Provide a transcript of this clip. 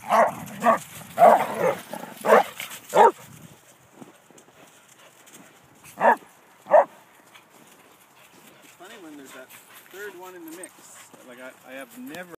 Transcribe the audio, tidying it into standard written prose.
It's funny when there's that third one in the mix. Like I have never